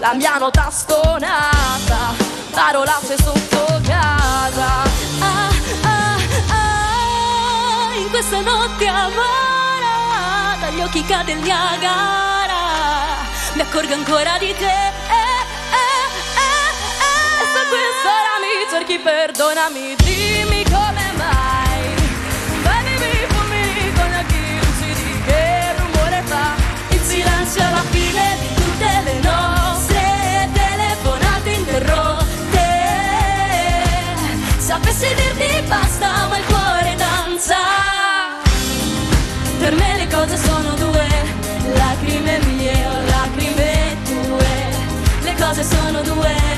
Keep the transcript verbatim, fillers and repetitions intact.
la mia nota stonata, parolacce sotto casa. Ah, ah, ah, in questa notte amara, dagli occhi cade il Niagara, mi accorgo ancora di te. Eh, eh, eh, eh. E se questa ora mi cerchi, perdonami, dimmi come mai. Baby, fammi con gli occhi lucidi, che rumore fa il silenzio alla fine di tutte le nostre telefonate interrotte. Sapessi dirti basta, ma il cuore danza. Per me le cose sono due, lacrime mie o lacrime tue. Le cose sono due.